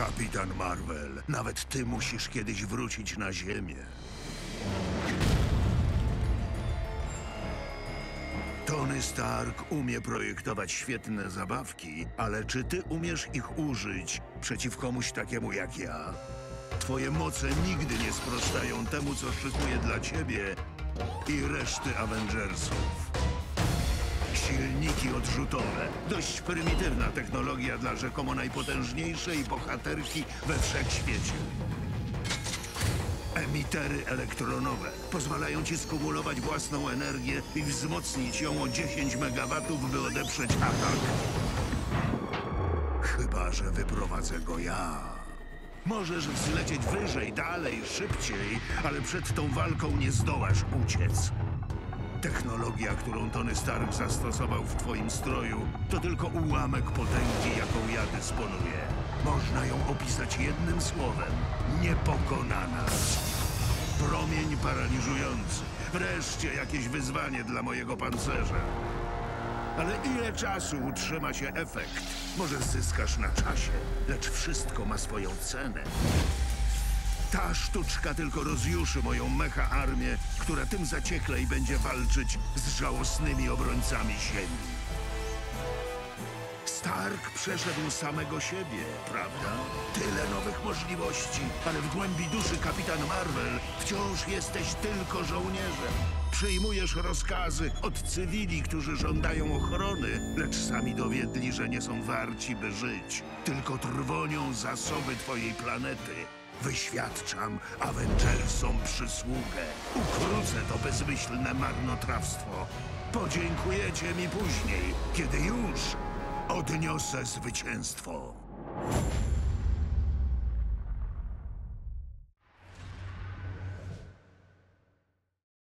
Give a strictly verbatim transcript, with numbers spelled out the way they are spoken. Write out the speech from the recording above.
Kapitan Marvel, nawet ty musisz kiedyś wrócić na Ziemię. Tony Stark umie projektować świetne zabawki, ale czy ty umiesz ich użyć przeciw komuś takiemu jak ja? Twoje moce nigdy nie sprostają temu, co szykuje dla ciebie i reszty Avengersów. Silniki odrzutowe. Dość prymitywna technologia dla rzekomo najpotężniejszej bohaterki we wszechświecie. Emitery elektronowe pozwalają ci skumulować własną energię i wzmocnić ją o dziesięć megawatów, by odeprzeć atak. Chyba że wyprowadzę go ja. Możesz wzlecieć wyżej, dalej, szybciej, ale przed tą walką nie zdołasz uciec. Technologia, którą Tony Stark zastosował w twoim stroju, to tylko ułamek potęgi, jaką ja dysponuję. Można ją opisać jednym słowem. Niepokonana. Promień paraliżujący. Wreszcie jakieś wyzwanie dla mojego pancerza. Ale ile czasu utrzyma się efekt? Może zyskasz na czasie, lecz wszystko ma swoją cenę. Ta sztuczka tylko rozjuszy moją mecha armię, która tym zacieklej będzie walczyć z żałosnymi obrońcami Ziemi. Stark przeszedł samego siebie, prawda? Tyle nowych możliwości, ale w głębi duszy Kapitan Marvel wciąż jesteś tylko żołnierzem. Przyjmujesz rozkazy od cywili, którzy żądają ochrony, lecz sami dowiedli, że nie są warci, by żyć. Tylko trwonią zasoby twojej planety. Wyświadczam Avengersom przysługę. Ukrócę to bezmyślne marnotrawstwo. Podziękujecie mi później, kiedy już odniosę zwycięstwo.